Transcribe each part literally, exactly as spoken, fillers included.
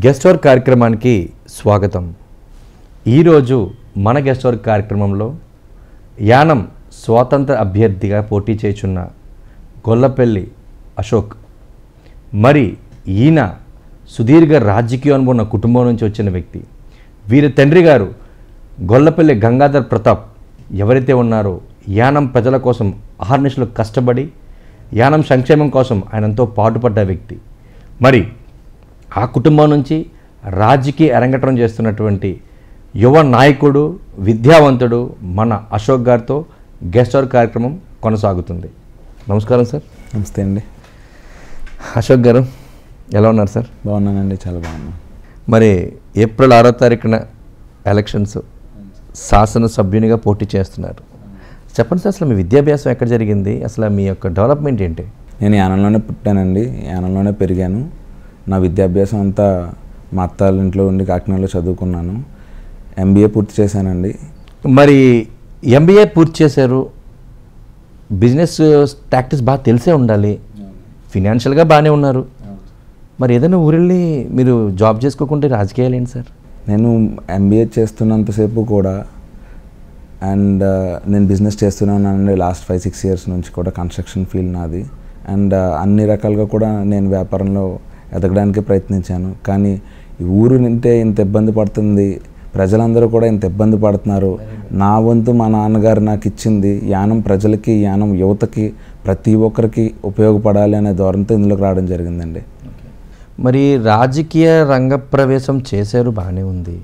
Guest hour కార్యక్రమానికి స్వాగతం. ఈరోజు మన గెస్ట్ అవర్ కార్యక్రమంలో యానం స్వాతంత్ర అభ్యర్థిగా పోటీ చేయుచున్న గొల్లపల్లి అశోక్, మరి ఈయన సుదీర్ఘ రాజకీయ అనుభవం ఉన్న కుటుంబం నుంచి వచ్చిన వ్యక్తి. వీరి తండ్రి గారు గొల్లపల్లి గంగాధర్ ప్రతాప్ ఎవరైతే ఉన్నారో యానం ప్రజల కోసం అహర్నిశలు కష్టపడి యానం సంక్షేమం కోసం ఆయనంతో పాటుపడ్డ వ్యక్తి. మరి ఆ కుటుంబం నుంచి రాజకీయ అరంగేట్రం చేస్తున్నటువంటి యువ నాయకుడు, విద్యావంతుడు మన అశోక్ గారితో గెస్ట్ అవర్ కార్యక్రమం కొనసాగుతుంది. నమస్కారం సార్. నమస్తే అండి. అశోక్ గారు ఎలా ఉన్నారు సార్? బాగున్నానండి, చాలా బాగున్నాను. మరి ఏప్రిల్ ఆరో తారీఖున ఎలక్షన్స్, శాసనసభ్యునిగా పోటీ చేస్తున్నారు. చెప్పండి సార్, అసలు మీ విద్యాభ్యాసం ఎక్కడ జరిగింది, అసలు మీ యొక్క డెవలప్మెంట్ ఏంటి? నేను యానంలోనే పుట్టానండి, యానంలోనే పెరిగాను. నా విద్యాభ్యాసం అంతా మా అత్తాళ్ళ ఇంట్లో ఉండి కాకినాడలో చదువుకున్నాను. ఎంబీఏ పూర్తి చేశానండి. మరి ఎంబీఏ పూర్తి చేశారు, బిజినెస్ టాక్టిక్స్ బాగా తెలిసే ఉండాలి, ఫినాన్షియల్గా బాగానే ఉన్నారు. మరి ఏదైనా ఊరెళ్ళి మీరు జాబ్ చేసుకోకుంటే రాజకీయాలు ఏంటి సార్? నేను ఎంబీఏ చేస్తున్నంతసేపు కూడా అండ్ నేను బిజినెస్ చేస్తూనే ఉన్నానండి. లాస్ట్ ఫైవ్ సిక్స్ ఇయర్స్ నుంచి కూడా కన్స్ట్రక్షన్ ఫీల్డ్ నాది. అండ్ అన్ని రకాలుగా కూడా నేను వ్యాపారంలో ఎదగడానికి ప్రయత్నించాను. కానీ ఈ ఊరు నింటే ఇంత ఇబ్బంది పడుతుంది, ప్రజలందరూ కూడా ఇంత ఇబ్బంది పడుతున్నారు. నా వంతు మా నాన్నగారు నాకు ఇచ్చింది యానం ప్రజలకి, యానం యువతకి, ప్రతి ఒక్కరికి ఉపయోగపడాలి అనే ధోరణితో ఇందులోకి రావడం జరిగిందండి. మరి రాజకీయ రంగ ప్రవేశం చేశారు, బాగానే ఉంది.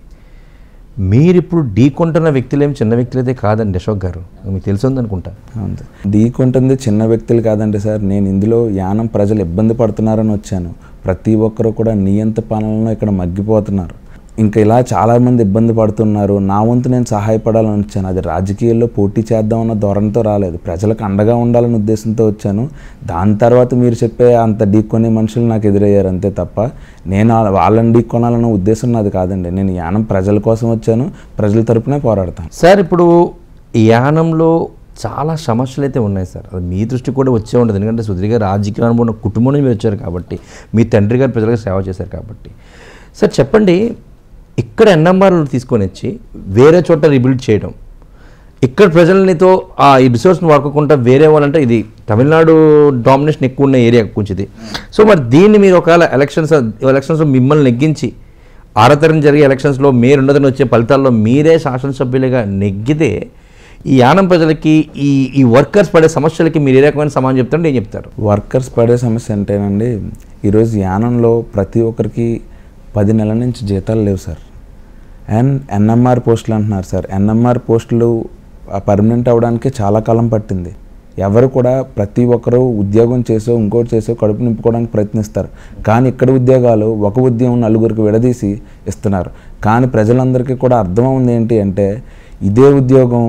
మీరు ఇప్పుడు ఢీకొంటున్న వ్యక్తులు ఏమి చిన్న వ్యక్తులు అయితే కాదండి అశోక్ గారు, మీకు తెలిసింది అనుకుంటా. అవును, ఢీకొంటుంది చిన్న వ్యక్తులు కాదండి సార్. నేను ఇందులో యానం ప్రజలు ఇబ్బంది పడుతున్నారని వచ్చాను. ప్రతి ఒక్కరు కూడా నియంత పాలనలో ఇక్కడ మగ్గిపోతున్నారు. ఇంకా ఇలా చాలామంది ఇబ్బంది పడుతున్నారు. నా వంతు నేను సహాయపడాలని వచ్చాను. అది రాజకీయాల్లో పోటీ చేద్దామన్న ధోరణితో రాలేదు, ప్రజలకు అండగా ఉండాలనే ఉద్దేశంతో వచ్చాను. దాని తర్వాత మీరు చెప్పే అంత ఢీకొనే మనుషులు నాకు ఎదురయ్యారు అంతే తప్ప నేను వాళ్ళని ఢీకొనాలన్న ఉద్దేశం నాది కాదండి. నేను యానం ప్రజల కోసం వచ్చాను, ప్రజల తరపునే పోరాడతాను. సార్, ఇప్పుడు ఈ యానంలో చాలా సమస్యలు అయితే ఉన్నాయి సార్, అది మీ దృష్టి కూడా వచ్చే ఉంటుంది. ఎందుకంటే సుదీర్ఘ రాజకీయ అనుభవం కుటుంబం నుంచి మీరు వచ్చారు కాబట్టి, మీ తండ్రి గారు ప్రజలకు సేవ చేశారు కాబట్టి. సార్ చెప్పండి, ఇక్కడ ఎన్ఎంఆర్లు తీసుకొని వచ్చి వేరే చోట రిబిల్డ్ చేయడం, ఇక్కడ ప్రజలనితో ఆ ఈ రిసోర్స్ని వాడుకోకుండా వేరే వాళ్ళంటే ఇది తమిళనాడు డామినేషన్ ఎక్కువ ఉన్న ఏరియా కొంచెం. సో మరి దీన్ని మీరు ఒకవేళ ఎలక్షన్స్ ఎలక్షన్స్లో మిమ్మల్ని నెగ్గించి ఆరో తరగతి జరిగే ఎలక్షన్స్లో మీరు ఉన్నదని వచ్చే ఫలితాల్లో మీరే శాసనసభ్యులుగా నెగ్గితే ఈ యానం ప్రజలకి ఈ ఈ వర్కర్స్ పడే సమస్యలకి మీరు ఏ రకమైన సమాధానం చెప్తారంటే ఏం చెప్తారు? వర్కర్స్ పడే సమస్య అంటేనండి, ఈరోజు యానంలో ప్రతి ఒక్కరికి పది నెలల నుంచి జీతాలు లేవు సార్. అండ్ ఎన్ఎంఆర్ పోస్టులు అంటున్నారు సార్. ఎన్ఎంఆర్ పోస్టులు పర్మనెంట్ అవ్వడానికి చాలా కాలం పట్టింది. ఎవరు కూడా ప్రతి ఒక్కరూ ఉద్యోగం చేసో ఇంకోటి చేసో కడుపు నింపుకోవడానికి ప్రయత్నిస్తారు. కానీ ఇక్కడ ఉద్యోగాలు ఒక ఉద్యోగం నలుగురికి విడదీసి ఇస్తున్నారు. కానీ ప్రజలందరికీ కూడా అర్థమవుంది ఏంటి అంటే, ఇదే ఉద్యోగం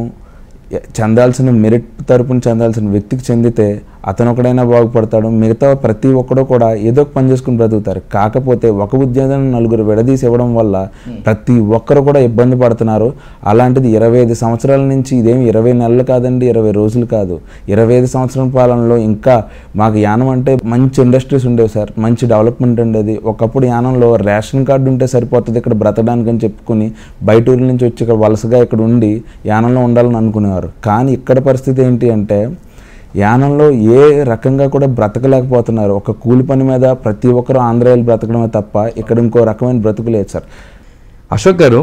చెందాల్సిన మెరిట్ తరపున చెందాల్సిన వ్యక్తికి చెందితే అతను ఒకడైనా బాగుపడతాడు, మిగతా ప్రతి ఒక్కడో కూడా ఏదో ఒక పని చేసుకుని బ్రతుకుతారు. కాకపోతే ఒక ఉద్యోగాన్ని నలుగురు విడదీసి ఇవ్వడం వల్ల ప్రతి ఒక్కరు కూడా ఇబ్బంది పడుతున్నారు. అలాంటిది ఇరవై ఐదు సంవత్సరాల నుంచి, ఇదేమి ఇరవై నెలలు కాదండి, ఇరవై రోజులు కాదు, ఇరవై ఐదు సంవత్సరాల పాలనలో ఇంకా మాకు యానం అంటే మంచి ఇండస్ట్రీస్ ఉండేవి సార్, మంచి డెవలప్మెంట్ ఉండేది. ఒకప్పుడు యానంలో రేషన్ కార్డు ఉంటే సరిపోతుంది ఇక్కడ బ్రతకడానికి అని చెప్పుకుని బయట ఊరి నుంచి వచ్చి ఇక్కడ వలసగా ఇక్కడ ఉండి యానంలో ఉండాలని అనుకునేవారు. కానీ ఇక్కడ పరిస్థితి ఏంటి అంటే, యానంలో ఏ రకంగా కూడా బ్రతకలేకపోతున్నారు. ఒక కూలి పని మీద ప్రతి ఒక్కరు ఆంధ్రాలో బ్రతకడమే తప్ప ఇక్కడ ఇంకో రకమైన బ్రతుకు లేదు సార్. అశోక్ గారు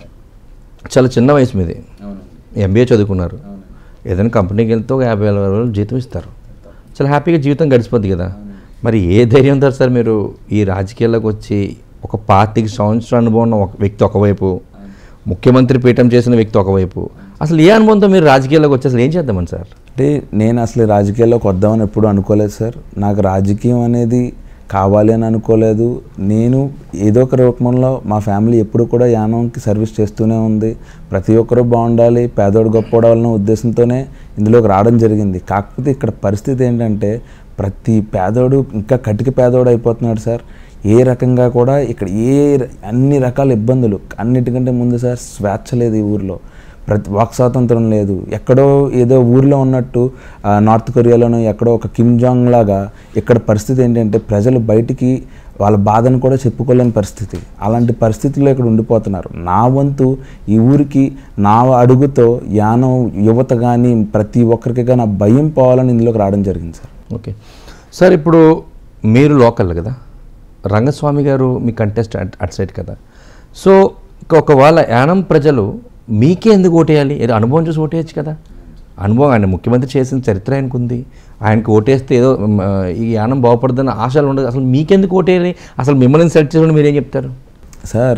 చాలా చిన్న వయసు మీది, ఎంబీఏ చదువుకున్నారు. ఏదైనా కంపెనీకి వెళ్తే ఒక యాభై వేల రోజులు జీతం ఇస్తారు, చాలా హ్యాపీగా జీవితం గడిచిపోద్ది కదా. మరి ఏ ధైర్యంతో సార్ మీరు ఈ రాజకీయాల్లోకి వచ్చి ఒక పార్టీకి సంవత్సరం అనుభవం ఉన్న ఒక వ్యక్తి ఒకవైపు, ముఖ్యమంత్రి పీఠం చేసిన వ్యక్తి ఒకవైపు, అసలు ఏ అనుభవంతో మీరు రాజకీయాల్లోకి వచ్చి అసలు ఏం చేద్దామని సార్? అంటే నేను అసలు రాజకీయాల్లోకి వద్దామని ఎప్పుడు అనుకోలేదు సార్. నాకు రాజకీయం అనేది కావాలి అని అనుకోలేదు. నేను ఏదో ఒక రూపంలో మా ఫ్యామిలీ ఎప్పుడు కూడా యానంకి సర్వీస్ చేస్తూనే ఉంది. ప్రతి ఒక్కరూ బాగుండాలి, పేదోడు గొప్పవాళ్ళన్న ఉద్దేశంతోనే ఇందులోకి రావడం జరిగింది. కాకపోతే ఇక్కడ పరిస్థితి ఏంటంటే, ప్రతి పేదోడు ఇంకా కటిక పేదోడు అయిపోతున్నాడు సార్. ఏ రకంగా కూడా ఇక్కడ ఏ అన్ని రకాల ఇబ్బందులు, అన్నిటికంటే ముందు సార్ స్వేచ్ఛ లేదు ఈ ఊరిలో. ప్రతి వాక్ స్వాతంత్రం లేదు. ఎక్కడో ఏదో ఊర్లో ఉన్నట్టు నార్త్ కొరియాలోనో ఎక్కడో ఒక కిమ్ జాంగ్ లాగా ఇక్కడ పరిస్థితి ఏంటంటే ప్రజలు బయటికి వాళ్ళ బాధను కూడా చెప్పుకోలేని పరిస్థితి. అలాంటి పరిస్థితుల్లో ఇక్కడ ఉండిపోతున్నారు. నా వంతు ఈ ఊరికి నా అడుగుతో యానం యువత కానీ ప్రతి ఒక్కరికి కానీ భయం పోవాలని ఇందులోకి రావడం జరిగింది సార్. ఓకే సార్, ఇప్పుడు మీరు లోకల్ కదా, రంగస్వామి గారు మీ కంటెస్ట్ అట్ సైడ్ కదా, సో ఒకవేళ యానం ప్రజలు మీకే ఎందుకు ఓటేయాలి? ఏదో అనుభవం చూసి ఓటేయచ్చు కదా. అనుభవం ఆయన ముఖ్యమంత్రి చేసిన చరిత్ర ఆయనకు ఉంది. ఆయనకు ఓటేస్తే ఏదో ఈ యానం బాగుపడుతుందని ఆశలు ఉండదు. అసలు మీకెందుకు ఓటేయాలి? అసలు మిమ్మల్ని సెలెక్ట్ చేసుకుని మీరేం చెప్తారు? సార్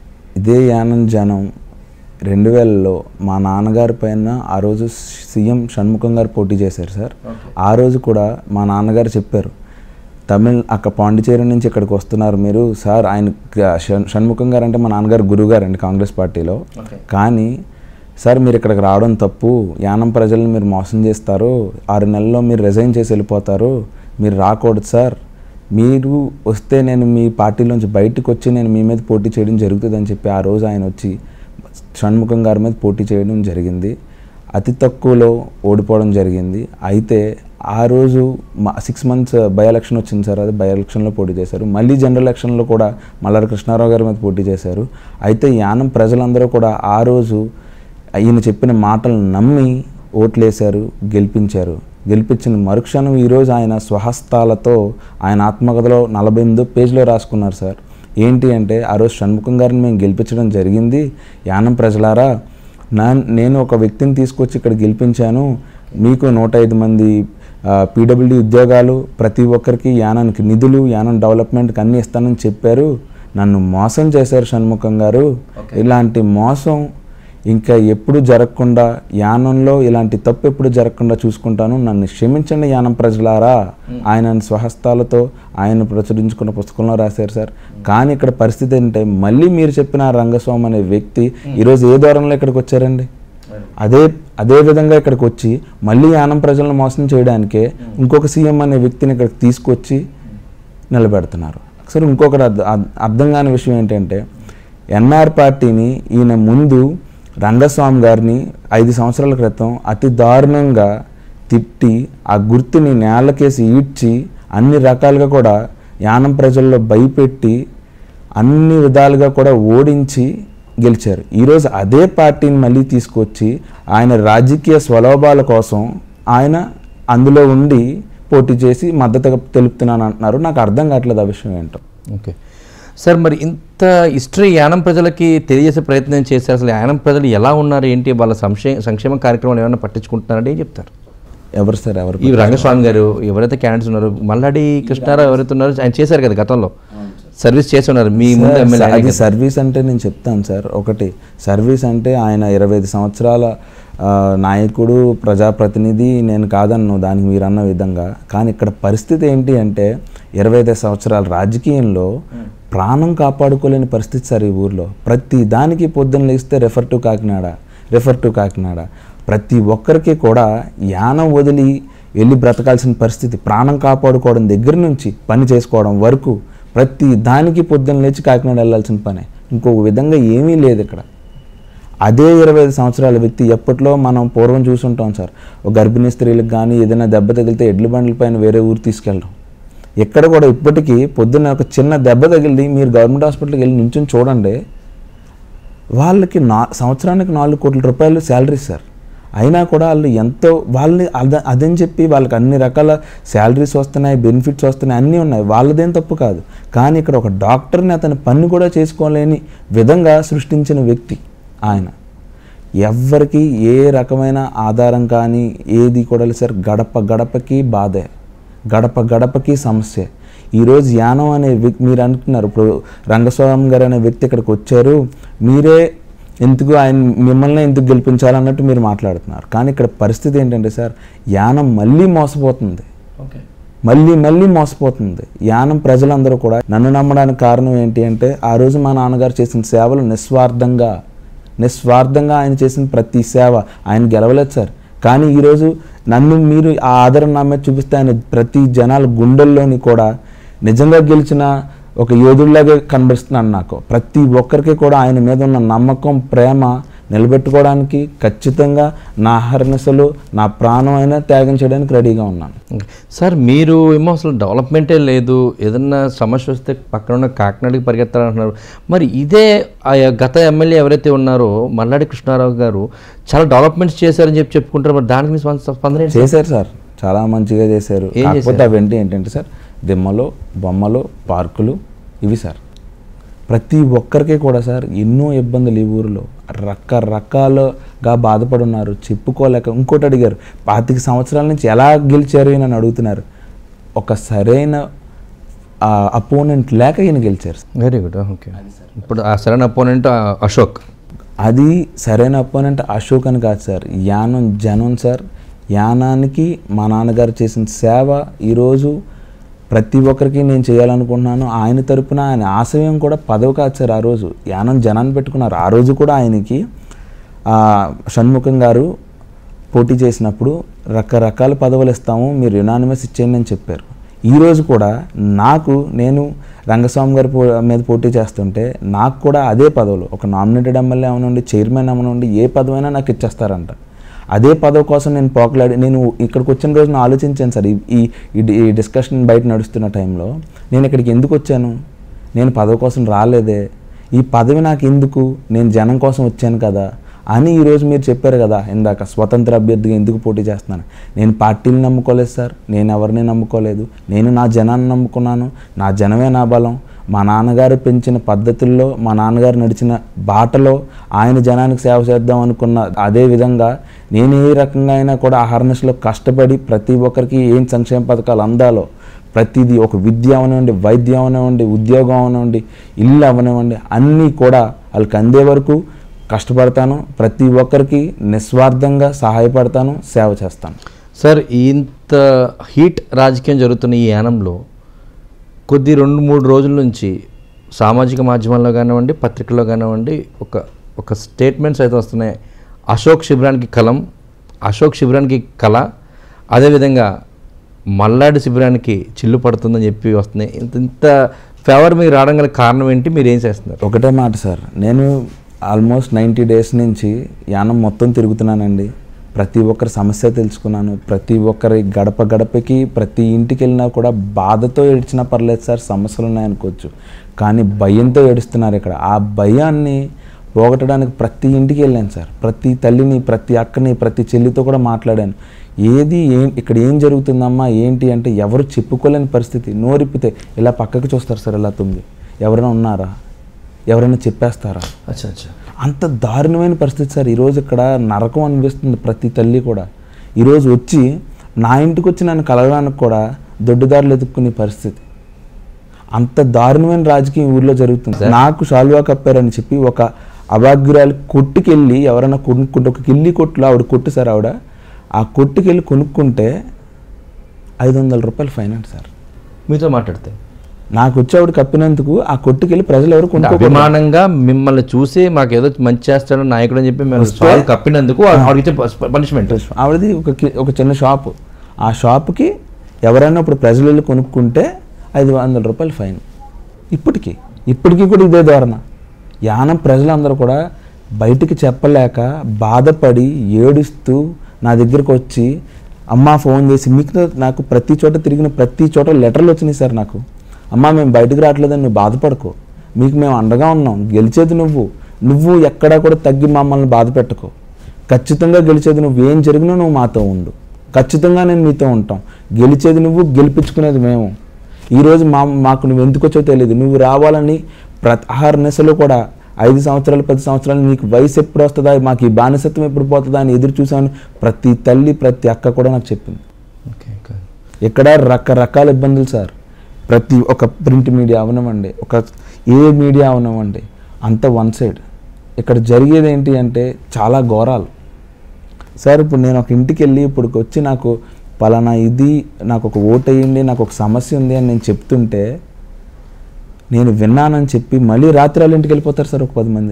ఇదే యానం జనం రెండు వేలలో మా నాన్నగారి పైన ఆ రోజు సీఎం షణ్ముఖం గారు పోటీ చేశారు సార్. ఆ రోజు కూడా మా నాన్నగారు చెప్పారు, తమిళ్ అక్క పాండిచేరి నుంచి ఇక్కడికి వస్తున్నారు మీరు సార్. ఆయన షణ్ముఖం గారు అంటే మా నాన్నగారు గురువు గారు అండి కాంగ్రెస్ పార్టీలో. కానీ సార్ మీరు ఇక్కడికి రావడం తప్పు, యానం ప్రజల్ని మీరు మోసం చేస్తారు, ఆరు నెలల్లో మీరు రిజైన్ చేసి వెళ్ళిపోతారు, మీరు రాకూడదు సార్, మీరు వస్తే నేను మీ పార్టీలోంచి బయటకు వచ్చి నేను మీ మీద పోటీ చేయడం జరుగుతుందని చెప్పి ఆ రోజు ఆయన వచ్చి షణ్ముఖం గారి మీద పోటీ చేయడం జరిగింది. అతి తక్కువలో ఓడిపోవడం జరిగింది. అయితే ఆ రోజు మా సిక్స్ మంత్స్ బై ఎలక్షన్ వచ్చింది సార్, అది బై ఎలక్షన్లో పోటీ చేశారు. మళ్ళీ జనరల్ ఎలక్షన్లో కూడా మల్లారి కృష్ణారావు గారి మీద పోటీ చేశారు. అయితే యానం ప్రజలందరూ కూడా ఆ రోజు ఈయన చెప్పిన మాటలను నమ్మి ఓట్లేశారు, గెలిపించారు. గెలిపించిన మరుక్షణం ఈరోజు ఆయన స్వహస్తాలతో ఆయన ఆత్మకథలో నలభై ఎనిమిదో పేజీలో రాసుకున్నారు సార్. ఏంటి అంటే ఆ రోజు షణ్ముఖం గారిని మేము గెలిపించడం జరిగింది. యానం ప్రజలారా, నా నేను ఒక వ్యక్తిని తీసుకొచ్చి ఇక్కడ గెలిపించాను, మీకు నూట ఐదు మంది పీడబ్ల్యూడీ ఉద్యోగాలు, ప్రతి ఒక్కరికి యానానికి నిధులు, యానం డెవలప్మెంట్కి అన్నీ ఇస్తానని చెప్పారు. నన్ను మోసం చేశారు షణ్ముఖం గారు. ఇలాంటి మోసం ఇంకా ఎప్పుడు జరగకుండా, యానంలో ఇలాంటి తప్పు ఎప్పుడు జరగకుండా చూసుకుంటాను, నన్ను క్షమించండి యానం ప్రజలారా ఆయన స్వహస్తాలతో ఆయన ప్రచురించుకున్న పుస్తకంలో రాశారు సార్. కానీ ఇక్కడ పరిస్థితి ఏంటంటే మళ్ళీ మీరు చెప్పిన రంగస్వామి అనే వ్యక్తి ఈరోజు ఏ దూరంలో ఇక్కడికి వచ్చారండి? అదే అదే విధంగా ఇక్కడికి వచ్చి మళ్ళీ యానం ప్రజలను మోసం చేయడానికే ఇంకొక సీఎం అనే వ్యక్తిని ఇక్కడికి తీసుకొచ్చి నిలబెడుతున్నారు. సరే, ఇంకొకటి అర్థం కాని విషయం ఏంటంటే ఎన్ఆర్ పార్టీని ఈయన ముందు రంగస్వామి గారిని ఐదు సంవత్సరాల క్రితం అతి దారుణంగా తిట్టి ఆ గుర్తుని నేలకేసి ఈడ్చి అన్ని రకాలుగా కూడా యానం ప్రజల్లో భయపెట్టి అన్ని విధాలుగా కూడా ఓడించి గెలిచారు. ఈరోజు అదే పార్టీని మళ్ళీ తీసుకొచ్చి ఆయన రాజకీయ స్వలాభాల కోసం ఆయన అందులో ఉండి పోటీ చేసి మద్దతు తెలుపుతున్నాను అంటున్నారు. నాకు అర్థం కావట్లేదు ఆ విషయం ఏంటో. ఓకే సార్, మరి ఇంత హిస్టరీ యానం ప్రజలకి తెలియజేసే ప్రయత్నం చేశారు. అసలు యానం ప్రజలు ఎలా ఉన్నారు, ఏంటి, వాళ్ళ సంక్షేమ సంక్షేమ కార్యక్రమాలు ఏమైనా పట్టించుకుంటున్నారంటే ఏం చెప్తారు? ఎవరు సార్? ఎవరు? ఈ రంగస్వామి గారు, ఎవరైతే క్యాండిడేట్స్ ఉన్నారో, మల్లాడి కృష్ణారావు ఎవరైతే ఉన్నారో ఆయన చేశారు కదా, గతంలో సర్వీస్ చేసి ఉన్నారు మీ ముందు ఎమ్మెల్యే. అది సర్వీస్ అంటే నేను చెప్తాను సార్. ఒకటి సర్వీస్ అంటే ఆయన ఇరవై ఐదు సంవత్సరాల నాయకుడు, ప్రజాప్రతినిధి, నేను కాదన్ను దానికి మీరు అన్న విధంగా. కానీ ఇక్కడ పరిస్థితి ఏంటి అంటే ఇరవై ఐదు సంవత్సరాల రాజకీయంలో ప్రాణం కాపాడుకోలేని పరిస్థితి సార్ ఈ ఊర్లో. ప్రతి దానికి పొద్దున్న లేస్తే refer to Kakinada, refer to Kakinada. ప్రతి ఒక్కరికి కూడా యానం వదిలి వెళ్ళి బ్రతకాల్సిన పరిస్థితి. ప్రాణం కాపాడుకోవడం దగ్గర నుంచి పని చేసుకోవడం వరకు ప్రతి దానికి పొద్దున్న లేచి కాకినాడ వెళ్ళాల్సిన పనే, ఇంకొక విధంగా ఏమీ లేదు ఇక్కడ. అదే ఇరవై ఐదు సంవత్సరాల వ్యక్తి ఎప్పట్లో మనం పూర్వం చూసుంటాం సార్, ఒక గర్భిణీ స్త్రీలకు కానీ ఏదైనా దెబ్బ తగిలితే ఎడ్ల బండ్ల పైన వేరే ఊరు తీసుకెళ్ళడం. ఎక్కడ కూడా ఇప్పటికీ పొద్దున్న ఒక చిన్న దెబ్బ తగిలింది మీరు గవర్నమెంట్ హాస్పిటల్కి వెళ్ళి నించుని చూడండి, వాళ్ళకి నా సంవత్సరానికి నాలుగు కోట్ల రూపాయలు శాలరీ సార్. అయినా కూడా వాళ్ళు ఎంతో వాళ్ళని అద అదని చెప్పి వాళ్ళకి అన్ని రకాల శాలరీస్ వస్తున్నాయి, బెనిఫిట్స్ వస్తున్నాయి, అన్నీ ఉన్నాయి, వాళ్ళదేం తప్పు కాదు. కానీ ఇక్కడ ఒక డాక్టర్ని అతని పని కూడా చేసుకోలేని విధంగా సృష్టించిన వ్యక్తి ఆయన. ఎవ్వరికి ఏ రకమైన ఆధారం కానీ ఏది కూడా లేదు సార్. గడప గడపకి బాధే, గడప గడపకి సమస్య. ఈరోజు యానం అనే వ్యక్తి మీరు అంటున్నారు, ఇప్పుడు రంగస్వామి గారు అనే వ్యక్తి ఇక్కడికి వచ్చారు, మీరే ఎందుకు ఆయన మిమ్మల్ని ఎందుకు గెలిపించాలన్నట్టు మీరు మాట్లాడుతున్నారు. కానీ ఇక్కడ పరిస్థితి ఏంటంటే సార్, యానం మళ్ళీ మోసపోతుంది, మళ్ళీ మళ్ళీ మోసపోతుంది. యానం ప్రజలందరూ కూడా నన్ను నమ్మడానికి కారణం ఏంటి అంటే ఆ రోజు మా నాన్నగారు చేసిన సేవలు నిస్వార్థంగా నిస్వార్థంగా ఆయన చేసిన ప్రతి సేవ. ఆయన గెలవలేదు సార్, కానీ ఈరోజు నన్ను మీరు ఆ ఆదరణ నా మీద చూపిస్తే ఆయన ప్రతి జనాల గుండెల్లోని కూడా నిజంగా గెలిచిన ఒక యోధుడిలాగే కనిపిస్తున్నాను నాకు. ప్రతి ఒక్కరికి కూడా ఆయన మీద ఉన్న నమ్మకం, ప్రేమ నిలబెట్టుకోవడానికి ఖచ్చితంగా నా అహర్నిశలు నా ప్రాణం అయినా త్యాగం చేయడానికి రెడీగా ఉన్నాను. సార్ మీరు ఏమో అసలు డెవలప్మెంటే లేదు, ఏదన్నా సమస్య వస్తే పక్కన ఉన్న కాకినాడకి పరిగెత్తాలంటున్నారు. మరి ఇదే ఆ గత ఎమ్మెల్యే ఎవరైతే ఉన్నారో మల్లాడి కృష్ణారావు గారు చాలా డెవలప్మెంట్స్ చేశారని చెప్పి చెప్పుకుంటారు. మరి దానికి మీ స్పందన ఏంటి? చేశారు సార్, చాలా మంచిగా చేశారు. కాకపోతే అవేంటి ఏంటంటే సార్, దిమ్మలు బొమ్మలు పార్కులు ఇవి సార్. ప్రతి ఒక్కరికి కూడా సార్ ఎన్నో ఇబ్బందులు ఈ ఊరిలో రకరకాలుగా బాధపడున్నారు, చెప్పుకోలేక. ఇంకోటి అడిగారు, పాతిక సంవత్సరాల నుంచి ఎలా గెలిచారు అని అడుగుతున్నారు. ఒక సరైన అపోనెంట్ లేక ఈయన గెలిచారు. Very good. ఓకే, ఇప్పుడు ఆ సరైన అపోనెంట్ అశోక్. అది సరైన అపోనెంట్ అశోక్ అని కాదు సార్, యానం జనం సార్. యానానికి మా నాన్నగారు చేసిన సేవ ఈరోజు ప్రతి ఒక్కరికి నేను చేయాలనుకుంటున్నాను. ఆయన తరపున ఆయన ఆశయం కూడా పదవి కాదు సార్. ఆ రోజు యానం జనాన్ని పెట్టుకున్నారు. ఆ రోజు కూడా ఆయనకి షణ్ముఖం గారు పోటీ చేసినప్పుడు రకరకాల పదవులు ఇస్తాము, మీరు యునానిమస్ ఇచ్చేయండి అని చెప్పారు. ఈరోజు కూడా నాకు, నేను రంగస్వామి గారి పో మీద పోటీ చేస్తుంటే నాకు కూడా అదే పదవులు, ఒక నామినేటెడ్ ఎమ్మెల్యే అవనండి, చైర్మన్ అవనండి, ఏ పదవైనా నాకు ఇచ్చేస్తారంట. అదే పదవి కోసం నేను పోకలాడి నేను ఇక్కడికి వచ్చిన రోజు నేను ఆలోచించాను సార్. ఈ ఈ డిస్కషన్ బయట నడుస్తున్న టైంలో నేను ఇక్కడికి ఎందుకు వచ్చాను? నేను పదవి కోసం రాలేదే, ఈ పదవి నాకు ఎందుకు, నేను జనం కోసం వచ్చాను కదా అని ఈరోజు మీరు చెప్పారు కదా ఇందాక, స్వతంత్ర అభ్యర్థిగా ఎందుకు పోటీ చేస్తున్నాను. నేను పార్టీని నమ్ముకోలేదు సార్, నేను ఎవరిని నమ్ముకోలేదు, నేను నా జనాన్ని నమ్ముకున్నాను. నా జనమే నా బలం. మా నాన్నగారు పెంచిన పద్ధతుల్లో, మా నాన్నగారు నడిచిన బాటలో ఆయన జనానికి సేవ చేద్దాం అనుకున్న అదే విధంగా నేను ఏ రకంగా అయినా కూడా అహర్నిశలో కష్టపడి ప్రతి ఒక్కరికి ఏం సంక్షేమ పథకాలు అందాలో ప్రతిదీ, ఒక విద్య అవనివ్వండి, వైద్యం అవనివ్వండి, ఉద్యోగం అవనివ్వండి, ఇల్లు అవనివ్వండి, అన్నీ కూడా వాళ్ళకి అందే వరకు కష్టపడతాను. ప్రతి ఒక్కరికి నిస్వార్థంగా సహాయపడతాను, సేవ చేస్తాను. సార్, ఇంత హీట్ రాజకీయం జరుగుతున్న ఈ యానంలో కొద్ది రెండు మూడు రోజుల నుంచి సామాజిక మాధ్యమాల్లో కానివ్వండి, పత్రికల్లో కానివ్వండి, ఒక ఒక స్టేట్మెంట్స్ అయితే వస్తున్నాయి. అశోక్ శిబిరానికి కలం, అశోక్ శిబిరానికి కళ, అదేవిధంగా మల్లాడి శిబిరానికి చిల్లు పడుతుందని చెప్పి వస్తున్నాయి. ఇంత ఇంత ఫేవర్ మీకు రావడం గల కారణం ఏంటి? మీరు ఏం చేస్తున్నారు? ఒకటే మాట సార్, నేను ఆల్మోస్ట్ నైంటీ డేస్ నుంచి యానం మొత్తం తిరుగుతున్నానండి. ప్రతి ఒక్కరి సమస్య తెలుసుకున్నాను. ప్రతి ఒక్కరి గడప గడపకి ప్రతి ఇంటికి వెళ్ళినా కూడా బాధతో ఏడ్చినా పర్లేదు సార్, సమస్యలు ఉన్నాయనుకోవచ్చు, కానీ భయంతో ఏడుస్తున్నారు ఇక్కడ. ఆ భయాన్ని పోగొట్టడానికి ప్రతి ఇంటికి వెళ్ళాను సార్. ప్రతి తల్లిని, ప్రతి అక్కని, ప్రతి చెల్లితో కూడా మాట్లాడాను. ఏది ఏం ఇక్కడ ఏం జరుగుతుందమ్మా ఏంటి అంటే ఎవరు చెప్పుకోలేని పరిస్థితి. నోరిప్పితే ఇలా పక్కకి చూస్తారు సార్, ఇలా తుంది ఎవరైనా ఉన్నారా, ఎవరైనా చెప్పేస్తారా? అచ్చా అచ్చా అంత దారుణమైన పరిస్థితి సార్. ఈరోజు ఇక్కడ నరకం అనిపిస్తుంది ప్రతి తల్లి కూడా. ఈరోజు వచ్చి నా ఇంటికి వచ్చి నన్ను కలవడానికి కూడా దొడ్డుదారులు ఎదుర్కొనే పరిస్థితి. అంత దారుణమైన రాజకీయం ఊర్లో జరుగుతుంది. నాకు షాల్వా కప్పారని చెప్పి ఒక అభాగ్యురాలు కొట్టుకెళ్ళి ఎవరైనా కొనుక్కుంటే, ఒక కిల్లి కొట్టులో ఆవిడ కొట్టు సార్, ఆవిడ ఆ కొట్టుకెళ్ళి కొనుక్కుంటే ఐదు వందల రూపాయలు ఫైన్ అండి సార్. మీతో మాట్లాడితే నాకు వచ్చి ఆవిడ కప్పినందుకు ఆ కొట్టుకెళ్ళి ప్రజలు ఎవరు కొనుక్కోకూడదు. అభిమానంగా మిమ్మల్ని చూసి మాకు ఏదో మంచి చేస్తాడు నాయకుడు అని చెప్పి కప్పినందుకు పనిష్మెంట్. ఆవిడది ఒక ఒక చిన్న షాపు, ఆ షాపుకి ఎవరైనా ఇప్పుడు ప్రజలు వెళ్ళి కొనుక్కుంటే ఐదు వందల రూపాయలు ఫైన్. ఇప్పటికీ ఇప్పటికీ కూడా ఇదే ధోరణ. యానం ప్రజలందరూ కూడా బయటికి చెప్పలేక బాధపడి ఏడుస్తూ నా దగ్గరకు వచ్చి అమ్మ ఫోన్ చేసి, మీకు నాకు ప్రతి చోట తిరిగిన ప్రతి చోట లెటర్లు వచ్చినాయి సార్ నాకు. అమ్మ మేము బయటకు రావట్లేదని నువ్వు బాధపడకు, మీకు మేము అండగా ఉన్నాం, గెలిచేది నువ్వు, నువ్వు ఎక్కడా కూడా తగ్గి మమ్మల్ని బాధ పెట్టుకో, ఖచ్చితంగా గెలిచేది నువ్వు, ఏం జరిగినా నువ్వు మాతో ఉండు, ఖచ్చితంగా నేను మీతో ఉంటాం, గెలిచేది నువ్వు, గెలిపించుకునేది మేము. ఈరోజు మా మాకు నువ్వు ఎందుకు వచ్చో తెలియదు, నువ్వు రావాలని ప్రతి అహర్నిశలో కూడా ఐదు సంవత్సరాలు పది సంవత్సరాలు నీకు వయసు ఎప్పుడు వస్తుందా, మాకు ఈ బానిసత్వం ఎప్పుడు పోతుందా అని ఎదురు చూసాను. ప్రతి తల్లి ప్రతి అక్క కూడా నాకు చెప్పింది. ఇక్కడ రకరకాల ఇబ్బందులు సార్. ప్రతి ఒక ప్రింట్ మీడియా అవనవండి, ఒక ఏ మీడియా అవనవండి, అంత వన్ సైడ్. ఇక్కడ జరిగేది ఏంటి అంటే చాలా ఘోరాలు సార్. ఇప్పుడు నేను ఒక ఇంటికి వెళ్ళి ఇప్పుడు వచ్చి నాకు పలానా ఇది నాకు ఒక ఓటు అయ్యింది, నాకు ఒక సమస్య ఉంది అని నేను చెప్తుంటే నేను విన్నానని చెప్పి మళ్ళీ రాత్రి వాళ్ళ ఇంటికి వెళ్ళిపోతారు సార్ ఒక పది మంది.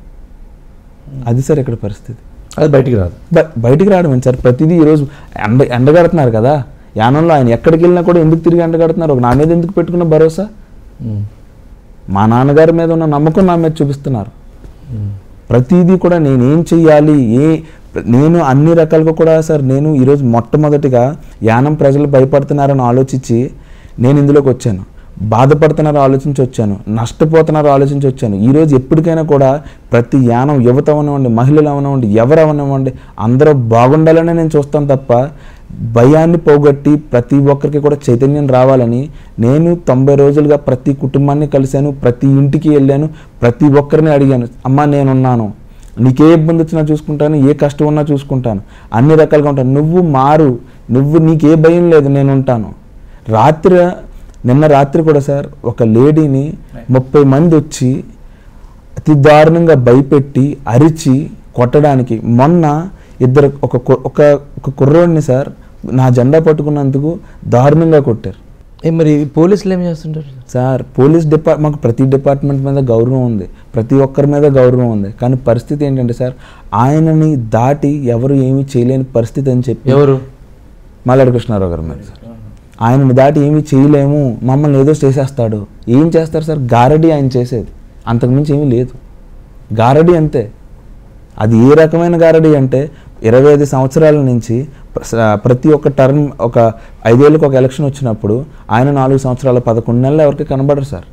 అది సార్ ఇక్కడ పరిస్థితి. అది బయటికి రాదు. బయటికి రావడం ఏంటి సార్? ప్రతిదీ ఈరోజు ఎండ ఎండగడుతున్నారు కదా యానంలో. ఆయన ఎక్కడికి వెళ్ళినా కూడా ఎందుకు తిరిగి ఎండగడుతున్నారు? ఒక నా మీద ఎందుకు పెట్టుకున్న భరోసా? మా నాన్నగారి మీద ఉన్న నమ్మకం నా మీద చూపిస్తున్నారు. ప్రతిదీ కూడా నేనేం చెయ్యాలి, ఏ నేను అన్ని రకాలుగా కూడా సార్ నేను ఈరోజు మొట్టమొదటిగా యానం ప్రజలు భయపడుతున్నారని ఆలోచించి నేను ఇందులోకి వచ్చాను. బాధపడుతున్నారు ఆలోచించి వచ్చాను, నష్టపోతున్నారు ఆలోచించి వచ్చాను. ఈరోజు ఎప్పటికైనా కూడా ప్రతి యానం యువత అవనివ్వండి, మహిళలు అవనివ్వండి, ఎవరు అవనివ్వండి, అందరూ బాగుండాలని నేను చూస్తాను తప్ప భయాన్ని పోగొట్టి ప్రతి ఒక్కరికి కూడా చైతన్యం రావాలని నేను తొంభై రోజులుగా ప్రతి కుటుంబాన్ని కలిశాను, ప్రతి ఇంటికి వెళ్ళాను, ప్రతి ఒక్కరిని అడిగాను. అమ్మ నేనున్నాను, నీకే ఇబ్బంది వచ్చినా చూసుకుంటాను, ఏ కష్టం ఉన్నా చూసుకుంటాను, అన్ని రకాలుగా ఉంటాను, నువ్వు మారు, నువ్వు నీకే భయం లేదు, నేను ఉంటాను. రాత్రి నిన్న రాత్రి కూడా సార్ ఒక లేడీని ముప్పై మంది వచ్చి అతి దారుణంగా భయపెట్టి అరిచి కొట్టడానికి, మొన్న ఇద్దరు ఒక ఒక ఒక కుర్రోడిని సార్ నా జెండా పట్టుకున్నందుకు దారుణంగా కొట్టారు. మరి పోలీసులు ఏం చేస్తుంటారు సార్? పోలీస్ డిపార్ట్ మాకు ప్రతి డిపార్ట్మెంట్ మీద గౌరవం ఉంది, ప్రతి ఒక్కరి మీద గౌరవం ఉంది. కానీ పరిస్థితి ఏంటంటే సార్, ఆయనని దాటి ఎవరు ఏమీ చేయలేని పరిస్థితి అని చెప్పి ఎవరు మల్లాడి కృష్ణారావు గారు మీద సార్, ఆయనని దాటి ఏమీ చేయలేము, మమ్మల్ని ఏదో చేసేస్తాడు. ఏం చేస్తారు సార్? గారడీ ఆయన చేసేది, అంతకుమించి ఏమీ లేదు. గారడీ అంతే. అది ఏ రకమైన గారడీ అంటే ఇరవై ఐదు సంవత్సరాల నుంచి ప్రతి ఒక్క టర్మ్ ఒక ఐదేళ్ళకి ఒక ఎలక్షన్ వచ్చినప్పుడు ఆయన నాలుగు సంవత్సరాల పదకొండు నెలలు ఎవరికి కనబడరు సార్.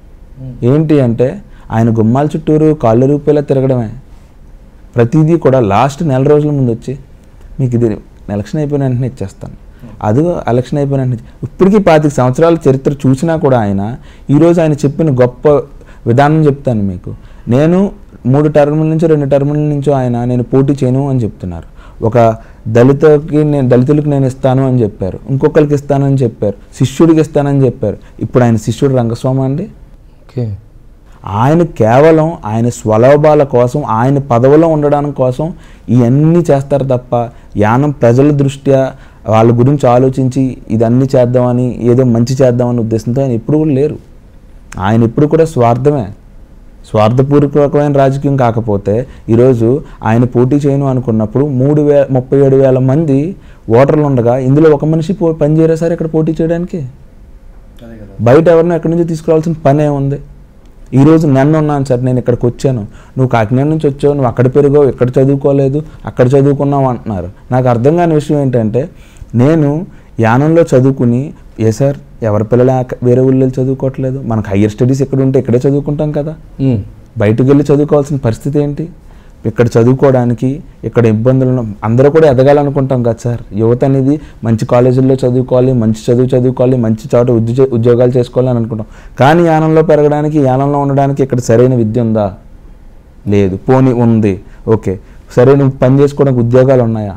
ఏంటి అంటే ఆయన గుమ్మాల చుట్టూరు కాళ్ళు రూపాయలా తిరగడమే. ప్రతిదీ కూడా లాస్ట్ నెల రోజుల ముందు వచ్చి మీకు ఇది ఎలక్షన్ అయిపోయిన వెంటనే ఇచ్చేస్తాను, అదిగో ఎలక్షన్ అయిపోయిన వెంటనే. ఇప్పటికీ పాతిక సంవత్సరాల చరిత్ర చూసినా కూడా ఆయన ఈరోజు ఆయన చెప్పిన గొప్ప విధానం చెప్తాను మీకు. నేను మూడు టర్ముల నుంచి రెండు టర్ముల నుంచో ఆయన నేను పోటీ చేయను అని చెప్తున్నారు. ఒక దళితకి నేను దళితులకు నేను ఇస్తాను అని చెప్పారు, ఇంకొకరికి ఇస్తానని చెప్పారు, శిష్యుడికి ఇస్తానని చెప్పారు. ఇప్పుడు ఆయన శిష్యుడు రంగస్వామి అండి. ఓకే, ఆయన కేవలం ఆయన స్వలాభాల కోసం, ఆయన పదవిలో ఉండడానికి కోసం ఇవన్నీ చేస్తారు తప్ప యానం ప్రజల దృష్ట్యా వాళ్ళ గురించి ఆలోచించి ఇదన్నీ చేద్దామని, ఏదో మంచి చేద్దామని ఉద్దేశంతో ఆయన ఎప్పుడు కూడా లేరు. ఆయన ఎప్పుడు కూడా స్వార్థమే, స్వార్థపూర్వకమైన రాజకీయం. కాకపోతే ఈరోజు ఆయన పోటీ చేయను అనుకున్నప్పుడు మూడు వే ముప్పై ఏడు వేల మంది ఓటర్లు ఉండగా ఇందులో ఒక మనిషి పో పని చేయరా సార్ ఇక్కడ పోటీ చేయడానికి? బయట ఎవరినో ఎక్కడి నుంచి తీసుకురావాల్సిన పని ఏముంది? ఈరోజు నన్ను ఉన్నాను సార్, నేను ఇక్కడికి వచ్చాను, నువ్వు కాకినాడ నుంచి వచ్చావు, నువ్వు అక్కడ పెరిగావు, ఇక్కడ చదువుకోలేదు, అక్కడ చదువుకున్నావు అంటున్నారు. నాకు అర్థం కాని విషయం ఏంటంటే నేను యానంలో చదువుకుని, ఏ సార్ ఎవరి పిల్లలు వేరే ఊళ్ళో చదువుకోవట్లేదు, మనకు హయ్యర్ స్టడీస్ ఎక్కడ ఉంటే ఇక్కడే చదువుకుంటాం కదా, బయటకు వెళ్ళి చదువుకోవాల్సిన పరిస్థితి ఏంటి? ఇక్కడ చదువుకోవడానికి ఇక్కడ ఇబ్బందులు, అందరూ కూడా ఎదగాలనుకుంటాం కదా సార్. యువత అనేది మంచి కాలేజీల్లో చదువుకోవాలి, మంచి చదువు చదువుకోవాలి, మంచి చోట ఉద్యోగ ఉద్యోగాలు చేసుకోవాలని అనుకుంటాం. కానీ యానంలో పెరగడానికి, యానంలో ఉండడానికి ఇక్కడ సరైన విద్య ఉందా? లేదు. పోనీ ఉంది, ఓకే, సరే నువ్వు పని చేసుకోవడానికి ఉద్యోగాలు ఉన్నాయా?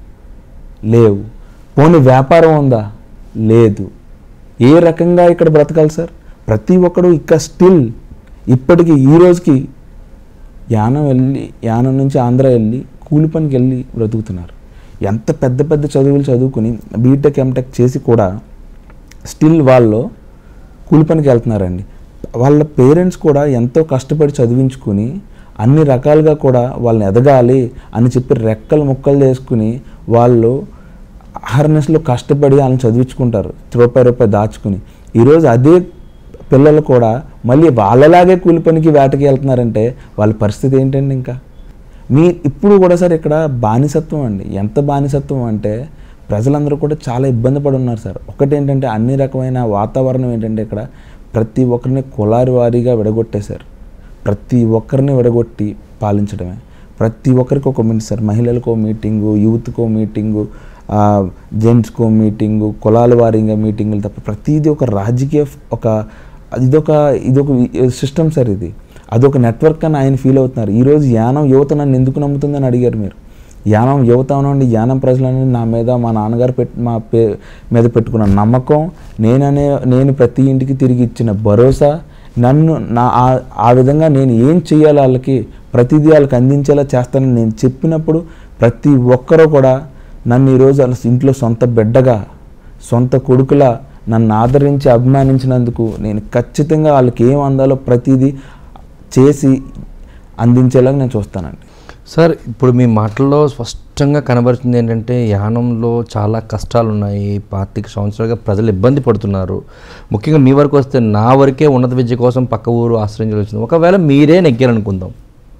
లేవు. పోనీ వ్యాపారం ఉందా? లేదు. ఏ రకంగా ఇక్కడ బ్రతకాలి సార్? ప్రతి ఒక్కడు ఇక్కడ స్టిల్ ఇప్పటికీ ఈ రోజుకి యానం వెళ్ళి, యానం నుంచి ఆంధ్ర వెళ్ళి కూలి పనికి వెళ్ళి బ్రతుకుతున్నారు. ఎంత పెద్ద పెద్ద చదువులు చదువుకుని బీటెక్ ఎంటెక్ చేసి కూడా స్టిల్ వాళ్ళు కూలి పనికి వెళ్తున్నారండి. వాళ్ళ పేరెంట్స్ కూడా ఎంతో కష్టపడి చదివించుకుని అన్ని రకాలుగా కూడా వాళ్ళని ఎదగాలి అని చెప్పి రెక్కలు ముక్కలు చేసుకుని వాళ్ళు అహర్నెస్లో కష్టపడి వాళ్ళని చదివించుకుంటారు, రూపాయి రూపాయి దాచుకుని. ఈరోజు అదే పిల్లలు కూడా మళ్ళీ వాళ్ళలాగే కూలి పనికి వేటకి వెళ్తున్నారంటే వాళ్ళ పరిస్థితి ఏంటండి? ఇంకా మీ ఇప్పుడు కూడా సార్ ఇక్కడ బానిసత్వం అండి. ఎంత బానిసత్వం అంటే ప్రజలందరూ కూడా చాలా ఇబ్బంది పడి ఉన్నారు సార్. ఒకటేంటంటే అన్ని రకమైన వాతావరణం ఏంటంటే ఇక్కడ ప్రతి ఒక్కరిని కులారి వారీగా విడగొట్టేశారు. ప్రతి ఒక్కరిని విడగొట్టి పాలించడమే. ప్రతి ఒక్కరికి ఒక మీటింగ్ సార్, మహిళలకో మీటింగు, యూత్కో మీటింగు, జెంట్స్కో మీటింగు, కులాల వారీగా మీటింగులు తప్ప ప్రతిదీ ఒక రాజకీయ ఒక ఇదొక ఇదొక సిస్టమ్ సార్. ఇది అదొక నెట్వర్క్ అని ఆయన ఫీల్ అవుతున్నారు. ఈరోజు యానం యువత నన్ను ఎందుకు నమ్ముతుందని అడిగారు మీరు. యానం యువత అనండి, యానం ప్రజలని నా మీద మా నాన్నగారు పెట్ మా పే మీద పెట్టుకున్న నమ్మకం, నేననే నేను ప్రతి ఇంటికి తిరిగి ఇచ్చిన భరోసా, నన్ను నా ఆ విధంగా నేను ఏం చేయాలి వాళ్ళకి ప్రతిదీ వాళ్ళకి అందించేలా చేస్తానని నేను చెప్పినప్పుడు ప్రతి ఒక్కరూ కూడా నన్ను ఈరోజు వాళ్ళ ఇంట్లో సొంత బిడ్డగా, సొంత కొడుకులా నన్ను ఆదరించి అభిమానించినందుకు నేను ఖచ్చితంగా వాళ్ళకి ఏం అందాలో ప్రతిదీ చేసి అందించేలాగా నేను చూస్తానండి. సార్, ఇప్పుడు మీ మాటల్లో స్పష్టంగా కనబడుతుంది ఏంటంటే యానంలో చాలా కష్టాలు ఉన్నాయి, పాతిక సంవత్సరాలుగా ప్రజలు ఇబ్బంది పడుతున్నారు. ముఖ్యంగా మీ వరకు వస్తే నా వరకే ఉన్నత విద్య కోసం పక్క ఊరు ఆశ్రయించాల్సి వచ్చింది. ఒకవేళ మీరే నెగ్గారనుకుందాం,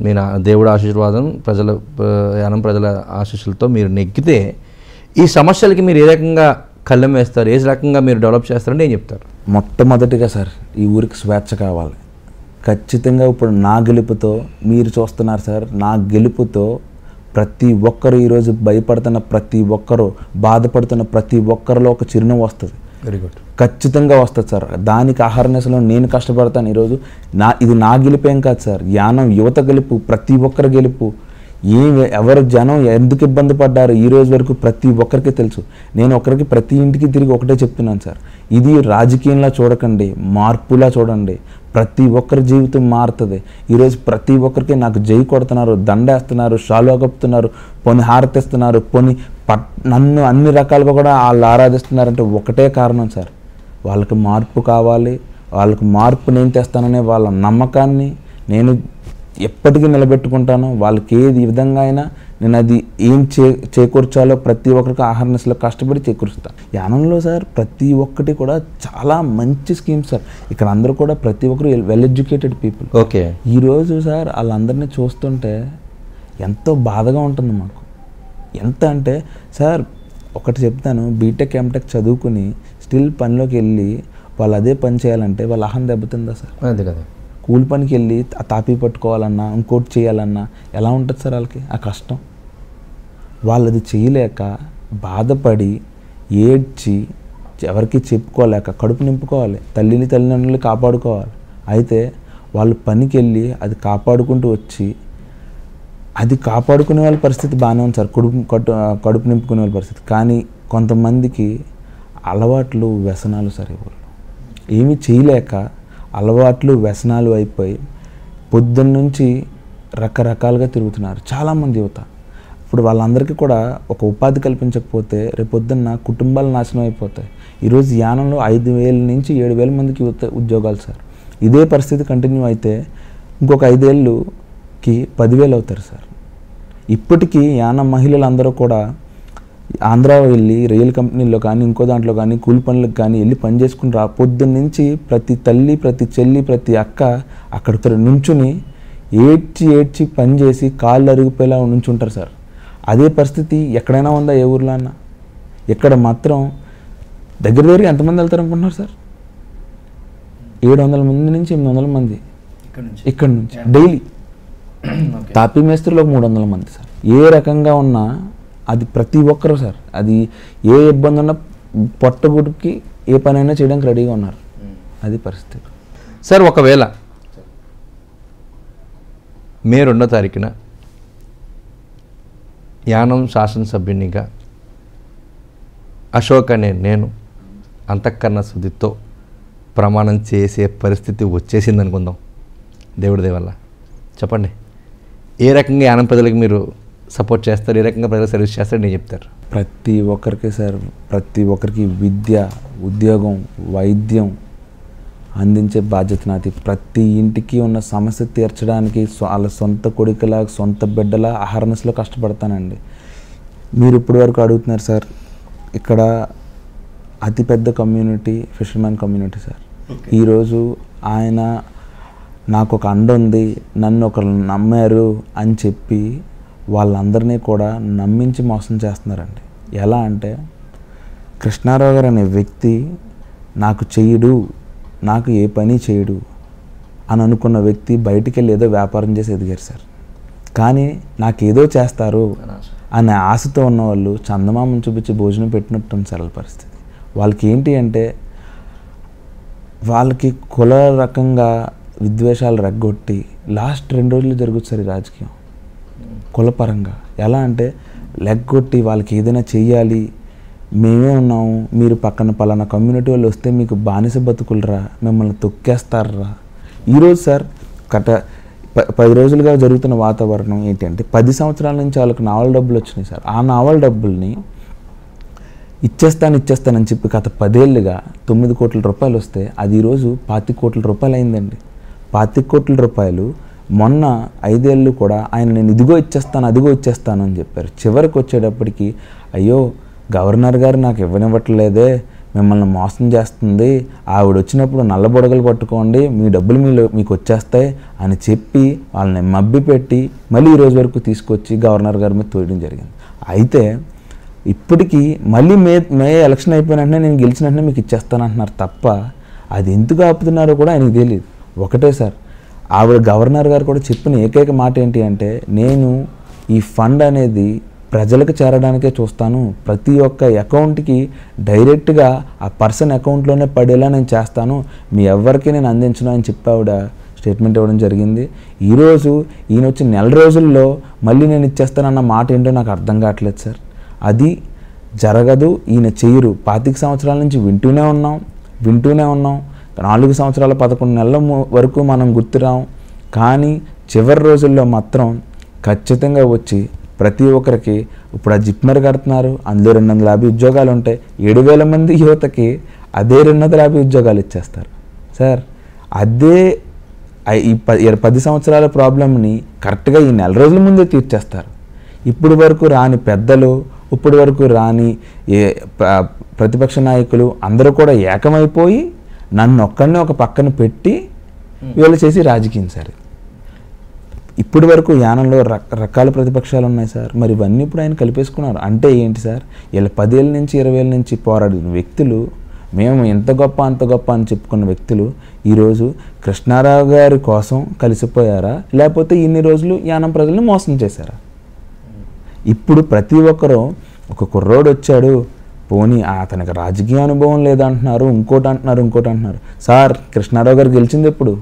మీ నా దేవుడి ఆశీర్వాదం ప్రజల యానం ప్రజల ఆశీస్సులతో మీరు నెగ్గితే ఈ సమస్యలకి మీరు ఏ రకంగా కళ్ళెం వేస్తారు, ఏ రకంగా మీరు డెవలప్ చేస్తారని ఏం చెప్తారు? మొట్టమొదటిగా సార్ ఈ ఊరికి స్వేచ్ఛ కావాలి. ఖచ్చితంగా ఇప్పుడు నా గెలుపుతో మీరు చూస్తున్నారు సార్, నా గెలుపుతో ప్రతి ఒక్కరు ఈరోజు భయపడుతున్న ప్రతి ఒక్కరు, బాధపడుతున్న ప్రతి ఒక్కరిలో ఒక చిరునవ్వు వస్తుంది. Very good. ఖచ్చితంగా వస్తుంది సార్. దానికి అహర్నిశలో నేను కష్టపడతాను. ఈరోజు నా ఇది నా గెలుపేం కాదు సార్, యానం యువత గెలుపు, ప్రతి ఒక్కరి గెలుపు. ఏ ఎవరు జనం ఎందుకు ఇబ్బంది పడ్డారు ఈ రోజు వరకు ప్రతి ఒక్కరికి తెలుసు. నేను ఒకరికి ప్రతి ఇంటికి తిరిగి ఒకటే చెప్తున్నాను సార్, ఇది రాజకీయంలా చూడకండి, మార్పులా చూడండి. ప్రతి ఒక్కరి జీవితం మారుతుంది. ఈరోజు ప్రతి ఒక్కరికి నాకు జై కొడుతున్నారు, దండేస్తున్నారు, షాలువా కప్పుతున్నారు, పోని హారతిస్తున్నారు, పోని పట్ నన్ను అన్ని రకాలుగా కూడా వాళ్ళు ఆరాధిస్తున్నారంటే ఒకటే కారణం సార్, వాళ్ళకి మార్పు కావాలి. వాళ్ళకి మార్పు నేను తెస్తాననే వాళ్ళ నమ్మకాన్ని నేను ఎప్పటికీ నిలబెట్టుకుంటాను. వాళ్ళకి ఏది విధంగా అయినా నేను అది ఏం చే చేకూర్చాలో ప్రతి ఒక్కరికి ఆహర్నిశలో కష్టపడి చేకూరుస్తాను. యానంలో సార్ ప్రతి ఒక్కటి కూడా చాలా మంచి స్కీమ్స్ సార్. ఇక్కడ అందరూ కూడా ప్రతి ఒక్కరు వెల్ ఎడ్యుకేటెడ్ పీపుల్. ఓకే. ఈరోజు సార్ వాళ్ళందరినీ చూస్తుంటే ఎంతో బాధగా ఉంటుంది మాకు. ఎంత అంటే సార్ ఒకటి చెప్తాను, బీటెక్ ఎంటెక్ చదువుకుని స్టిల్ పనిలోకి వెళ్ళి వాళ్ళు అదే పని చేయాలంటే వాళ్ళ అహం దెబ్బతిందా సార్? అదే కదా. కూలి పనికి వెళ్ళి ఆ తాపీ పట్టుకోవాలన్నా ఇంకోటి చేయాలన్నా ఎలా ఉంటుంది సార్ వాళ్ళకి ఆ కష్టం? వాళ్ళది చేయలేక బాధపడి ఏడ్చి ఎవరికి చెప్పుకోలేక కడుపు నింపుకోవాలి, తల్లిని తల్లిదండ్రులు కాపాడుకోవాలి. అయితే వాళ్ళు పనికి వెళ్ళి అది కాపాడుకుంటూ వచ్చి అది కాపాడుకునే వాళ్ళ పరిస్థితి బాగానే ఉంది సార్, కడుపు కట్టు కడుపు నింపుకునే వాళ్ళ పరిస్థితి. కానీ కొంతమందికి అలవాట్లు వ్యసనాలు సార్, ఎవరు ఏమీ చేయలేక అలవాట్లు వ్యసనాలు అయిపోయి పొద్దున్న నుంచి రకరకాలుగా తిరుగుతున్నారు చాలామంది యువత. ఇప్పుడు వాళ్ళందరికీ కూడా ఒక ఉపాధి కల్పించకపోతే రేపొద్దున్న కుటుంబాలు నాశనం అయిపోతాయి. ఈరోజు యానంలో ఐదు వేల నుంచి ఏడు వేల మందికి యువత ఉద్యోగాలు సార్. ఇదే పరిస్థితి కంటిన్యూ అయితే ఇంకొక ఐదేళ్ళుకి పదివేలు అవుతారు సార్. ఇప్పటికీ యానం మహిళలందరూ కూడా ఆంధ్ర వెళ్ళి రైల్ కంపెనీల్లో కానీ ఇంకో దాంట్లో కానీ కూలి పనులకు కానీ వెళ్ళి పని చేసుకుని రా పొద్దున్న నుంచి ప్రతి తల్లి ప్రతి చెల్లి ప్రతి అక్క అక్కడ నుంచుని ఏడ్చి ఏడ్చి పని చేసి కాళ్ళు అరిగిపోయేలా నుంచుంటారు సార్. అదే పరిస్థితి ఎక్కడైనా ఉందా ఏ ఊర్లో అన్నా? ఎక్కడ మాత్రం దగ్గర దగ్గర ఎంతమంది వెళ్తారు అనుకుంటున్నారు సార్? ఏడు వందల మంది నుంచి ఎనిమిది వందల మంది ఇక్కడ నుంచి డైలీ. తాపీ మేస్త్రులు ఒక మూడు వందల మంది సార్. ఏ రకంగా ఉన్నా అది ప్రతి ఒక్కరు సార్, అది ఏ ఇబ్బంది ఉన్నా పొట్టగుడికి ఏ పనైనా చేయడానికి రెడీగా ఉన్నారు. అది పరిస్థితి సార్. ఒకవేళ మే రెండో తారీఖున యానం శాసనసభ్యునిగా అశోక్ అనే నేను అంతఃకరణ శుద్ధితో ప్రమాణం చేసే పరిస్థితి వచ్చేసింది అనుకుందాం, దేవుడి దయ వల్ల. చెప్పండి, ఏ రకంగా యానం ప్రజలకు మీరు సపోర్ట్ చేస్తారు, ఏ రకంగా ప్రజలకు సర్వీస్ చేస్తారు నేను చెప్తారు? ప్రతి ఒక్కరికి సార్, ప్రతి ఒక్కరికి విద్య, ఉద్యోగం, వైద్యం అందించే బాధ్యత నాది. ప్రతి ఇంటికి ఉన్న సమస్య తీర్చడానికి వాళ్ళ సొంత కొడుకులా సొంత బిడ్డలా అహర్నిశలో కష్టపడతానండి. మీరు ఇప్పటి వరకు అడుగుతున్నారు సార్, ఇక్కడ అతిపెద్ద కమ్యూనిటీ ఫిషర్మ్యాన్ కమ్యూనిటీ సార్. ఈరోజు ఆయన నాకు ఒక అండ ఉంది, నన్ను ఒకరు నమ్మారు అని చెప్పి వాళ్ళందరినీ కూడా నమ్మించి మోసం చేస్తున్నారండి. ఎలా అంటే కృష్ణారావు గారు అనే వ్యక్తి నాకు చెయ్యడు, నాకు ఏ పని చేయడు అని అనుకున్న వ్యక్తి బయటికి వెళ్ళి ఏదో వ్యాపారం చేసి ఎదిగారు సార్. కానీ నాకేదో చేస్తారు అనే ఆశతో ఉన్నవాళ్ళు చందమామను చూపించి భోజనం పెట్టినట్టు సార్ వాళ్ళ పరిస్థితి. వాళ్ళకి ఏంటి అంటే వాళ్ళకి కుల రకంగా విద్వేషాలు రెగ్గొట్టి లాస్ట్ రెండు రోజులు జరుగుతుంది సార్ ఈ రాజకీయం. కులపరంగా ఎలా అంటే లెగ్గొట్టి వాళ్ళకి ఏదైనా చెయ్యాలి, మేమే ఉన్నాము, మీరు పక్కన పలానా కమ్యూనిటీ వాళ్ళు వస్తే మీకు బానిస బతుకులరా, మిమ్మల్ని తొక్కేస్తారా. ఈరోజు సార్ కట ప పది రోజులుగా జరుగుతున్న వాతావరణం ఏంటంటే పది సంవత్సరాల నుంచి వాళ్ళకి నావల్ డబ్బులు వచ్చినాయి సార్. ఆ నావల్ డబ్బుల్ని ఇచ్చేస్తాను ఇచ్చేస్తానని చెప్పి గత పదేళ్ళుగా తొమ్మిది కోట్ల రూపాయలు వస్తే అది ఈరోజు పాతిక కోట్ల రూపాయలు అయిందండి. పాతిక కోట్ల రూపాయలు మొన్న ఐదేళ్ళు కూడా ఆయన నేను ఇదిగో ఇచ్చేస్తాను అదిగో ఇచ్చేస్తాను అని చెప్పారు. చివరికి వచ్చేటప్పటికి అయ్యో గవర్నర్ గారు నాకు ఇవ్వనివ్వట్లేదే, మిమ్మల్ని మోసం చేస్తుంది, ఆవిడ వచ్చినప్పుడు నల్ల బుడగలు పట్టుకోండి, మీ డబ్బులు మీలో మీకు వచ్చేస్తాయి అని చెప్పి వాళ్ళని మబ్బి పెట్టి మళ్ళీ ఈరోజు వరకు తీసుకొచ్చి గవర్నర్ గారి మీద తోయడం జరిగింది. అయితే ఇప్పటికీ మళ్ళీ మే మే ఎలక్షన్ అయిపోయిన వెంటనే నేను గెలిచిన వెంటనే మీకు ఇచ్చేస్తానంటున్నారు తప్ప అది ఎందుకు ఆపుతున్నారో కూడా ఆయనకు తెలియదు. ఒకటే సార్, ఆవిడ గవర్నర్ గారు కూడా చెప్పిన ఏకైక మాట ఏంటి అంటే, నేను ఈ ఫండ్ అనేది ప్రజలకు చేరడానికే చూస్తాను, ప్రతి ఒక్క అకౌంట్కి డైరెక్ట్గా ఆ పర్సన్ అకౌంట్లోనే పడేలా నేను చేస్తాను, మీ ఎవరికి నేను అందించను అని చెప్పి ఆవిడ స్టేట్మెంట్ ఇవ్వడం జరిగింది. ఈరోజు ఈయన వచ్చి నెల రోజుల్లో మళ్ళీ నేను ఇచ్చేస్తానన్న మాట ఏంటో నాకు అర్థం కావట్లేదు సార్. అది జరగదు, ఈయన చేయరు. పాతిక సంవత్సరాల నుంచి వింటూనే ఉన్నాం వింటూనే ఉన్నాం నాలుగు సంవత్సరాల పదకొండు నెలల వరకు మనం గుర్తురాం. కానీ చివరి రోజుల్లో మాత్రం ఖచ్చితంగా వచ్చి ప్రతి ఒక్కరికి ఇప్పుడు ఆ జిప్మర్ కడుతున్నారు, అందులో రెండు వందల యాభై ఉద్యోగాలు ఉంటాయి, ఏడు వేల మంది యువతకి అదే రెండు వందల యాభై ఉద్యోగాలు ఇచ్చేస్తారు సార్. అదే ఈ పది సంవత్సరాల ప్రాబ్లమ్ని కరెక్ట్గా ఈ నెల రోజుల ముందే తీర్చేస్తారు. ఇప్పుడు వరకు రాని పెద్దలు, ఇప్పుడు వరకు రాని ఏ ప్రతిపక్ష నాయకులు అందరూ కూడా ఏకమైపోయి నన్ను ఒక్కడిని ఒక పక్కన పెట్టి వీళ్ళు చేసి రాజకీయం సార్. ఇప్పటి వరకు యానంలో రకాల ప్రతిపక్షాలు ఉన్నాయి సార్, మరి ఇవన్నీ ఇప్పుడు ఆయన కలిపేసుకున్నారు. అంటే ఏంటి సార్, వీళ్ళ పదేళ్ళ నుంచి ఇరవై ఏళ్ళ నుంచి పోరాడిన వ్యక్తులు, మేము ఎంత గొప్ప అంత గొప్ప అని చెప్పుకున్న వ్యక్తులు ఈరోజు కృష్ణారావు గారి కోసం కలిసిపోయారా, లేకపోతే ఇన్ని రోజులు యానం ప్రజల్ని మోసం చేశారా? ఇప్పుడు ప్రతి ఒక్కరూ ఒక కుర్రోడు వచ్చాడు, పోనీ అతనికి రాజకీయ అనుభవం లేదంటున్నారు, ఇంకోటి అంటున్నారు ఇంకోటి అంటున్నారు. సార్ కృష్ణారావు గారు గెలిచింది ఎప్పుడు?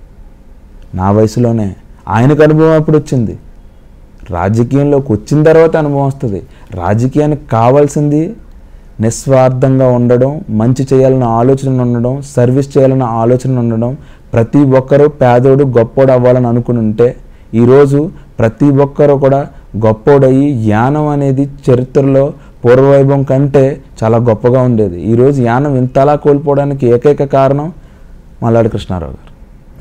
నా వయసులోనే. ఆయనకు అనుభవం ఎప్పుడు వచ్చింది? రాజకీయంలోకి వచ్చిన తర్వాత అనుభవం వస్తుంది. రాజకీయానికి కావాల్సింది నిస్వార్థంగా ఉండడం, మంచి చేయాలన్న ఆలోచన ఉండడం, సర్వీస్ చేయాలన్న ఆలోచన ఉండడం. ప్రతి ఒక్కరూ పేదోడు గొప్పోడు అవ్వాలని అనుకుని ఉంటే ఈరోజు ప్రతి ఒక్కరూ కూడా గొప్పోడయ్యి యానం అనేది చరిత్రలో పూర్వవైభవం కంటే చాలా గొప్పగా ఉండేది. ఈరోజు యానం ఇంతలా కోల్పోవడానికి ఏకైక కారణం మల్లాడి కృష్ణారావు గారు.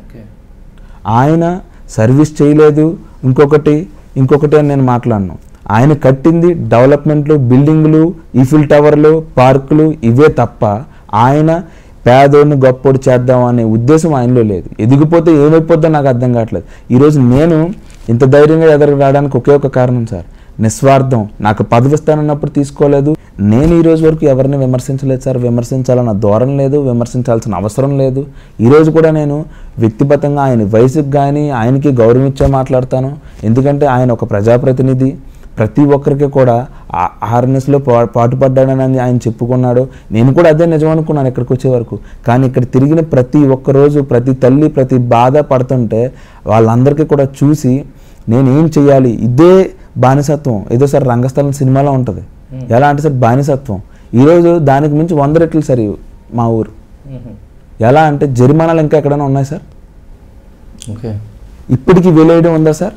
ఆయన సర్వీస్ చేయలేదు, ఇంకొకటి ఇంకొకటి అని నేను మాట్లాడను. ఆయన కట్టింది డెవలప్మెంట్లు, బిల్డింగులు, ఈఫిల్ టవర్లు, పార్కులు, ఇవే తప్ప ఆయన పేదోడిని గొప్పోడు చేద్దాం అనే ఉద్దేశం ఆయనలో లేదు. ఎదిగిపోతే ఏమైపోద్దో నాకు అర్థం కావట్లేదు. ఈరోజు నేను ఇంత ధైర్యంగా ఎదురు రావడానికి ఒకే ఒక కారణం సార్, నిస్వార్థం. నాకు పదవి ఇస్తానన్నప్పుడు తీసుకోలేదు. నేను ఈ రోజు వరకు ఎవరిని విమర్శించలేదు సార్, విమర్శించాలన్న ధోరణి లేదు, విమర్శించాల్సిన అవసరం లేదు. ఈరోజు కూడా నేను వ్యక్తిగతంగా ఆయన వయసుకు కానీ ఆయనకి గౌరవించే మాట్లాడతాను. ఎందుకంటే ఆయన ఒక ప్రజాప్రతినిధి, ప్రతి ఒక్కరికి కూడా హార్నెస్లో పా పాటుపడ్డాడని ఆయన చెప్పుకున్నాడు. నేను కూడా అదే నిజం అనుకున్నాను ఇక్కడికి వచ్చే వరకు. కానీ ఇక్కడ తిరిగిన ప్రతి ఒక్కరోజు ప్రతి తల్లి ప్రతి బాధ పడుతుంటే వాళ్ళందరికీ కూడా చూసి నేను ఏం చెయ్యాలి, ఇదే బానిసత్వం. ఏదో సార్ రంగస్థలం సినిమాలో ఉంటుంది, ఎలా అంటే సార్ బానిసత్వం. ఈరోజు దానికి మించి వంద రెట్లు సరి మా ఊరు. ఎలా అంటే జరిమానాలు ఇంకా ఎక్కడైనా ఉన్నాయి సార్? ఓకే, ఇప్పటికీ వెలేయడం ఉందా సార్?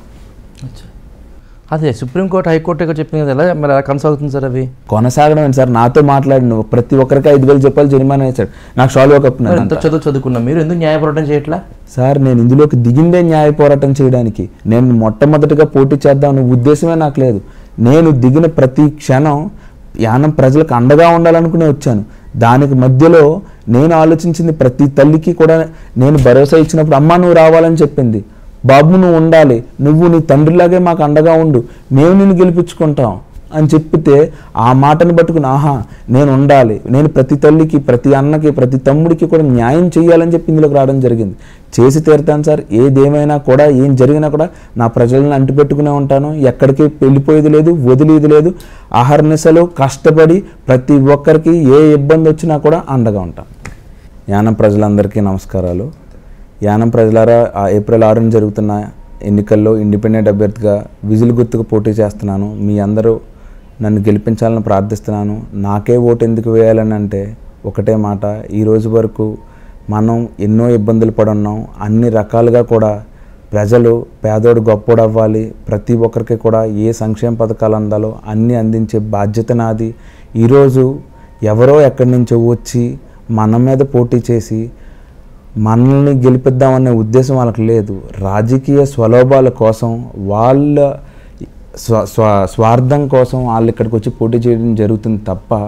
అదే సుప్రీంకోర్టు హైకోర్టు చెప్పింది కదా, ఎలా మరి ఎలా కొనసాగుతుంది సార్? అవి కొనసాగడం ఏంటి సార్? నాతో మాట్లాడిన ప్రతి ఒక్కరికి ఐదు వేలు చెప్పాలి జరిమానా వేశాడు. నాకు షాల్వా కప్పున్నాను. ఎంత చదువు చదువుకున్నా మీరు ఎందుకు న్యాయ పోరాటం చేయట్లా సార్? నేను ఇందులోకి దిగిందే న్యాయ పోరాటం చేయడానికి. నేను మొట్టమొదటిగా పోటీ చేద్దామనే ఉద్దేశమే నాకు లేదు. నేను దిగిన ప్రతి క్షణం యానం ప్రజలకు అండగా ఉండాలనుకునే వచ్చాను. దానికి మధ్యలో నేను ఆలోచించింది ప్రతి తల్లికి కూడా నేను భరోసా ఇచ్చినప్పుడు అమ్మ నువ్వు రావాలని చెప్పింది, బాబు నువ్వు ఉండాలి, నువ్వు నీ తండ్రిలాగే మాకు అండగా ఉండు, మేము నిన్ను గెలిపించుకుంటాం అని చెప్పితే ఆ మాటను పట్టుకుని ఆహా నేను ఉండాలి, నేను ప్రతి తల్లికి ప్రతి అన్నకి ప్రతి తమ్ముడికి కూడా న్యాయం చేయాలని చెప్పి ఇందులోకి రావడం జరిగింది. చేసి తీరుతాను సార్. ఏదేమైనా కూడా ఏం జరిగినా కూడా నా ప్రజలను అంటిపెట్టుకునే ఉంటాను. ఎక్కడికి వెళ్ళిపోయేది లేదు, వదిలేది లేదు. ఆహర్నిశలు కష్టపడి ప్రతి ఒక్కరికి ఏ ఇబ్బంది వచ్చినా కూడా అండగా ఉంటాను. యానం ప్రజలందరికీ నమస్కారాలు. యానం ప్రజలారా, ఏప్రిల్ ఆరున జరుగుతున్న ఎన్నికల్లో ఇండిపెండెంట్ అభ్యర్థిగా విజిల్ గుర్తుకు పోటీ చేస్తున్నాను. మీ అందరూ నన్ను గెలిపించాలని ప్రార్థిస్తున్నాను. నాకే ఓటు ఎందుకు వేయాలని అంటే ఒకటే మాట, ఈరోజు వరకు మనం ఎన్నో ఇబ్బందులు పడున్నాం. అన్ని రకాలుగా కూడా ప్రజలు పేదోడు గొప్పోడు అవ్వాలి, ప్రతి ఒక్కరికి కూడా ఏ సంక్షేమ పథకాలు అందాలో అన్నీ అందించే బాధ్యత నాది. ఈరోజు ఎవరో ఎక్కడి నుంచో వచ్చి మన మీద పోటీ చేసి మనల్ని గెలిపిద్దామనే ఉద్దేశం వాళ్ళకి లేదు. రాజకీయ స్వలోభాల కోసం, వాళ్ళ స్వ స్వ స్వార్థం కోసం వాళ్ళు ఇక్కడికి వచ్చి పోటీ చేయడం జరుగుతుంది తప్ప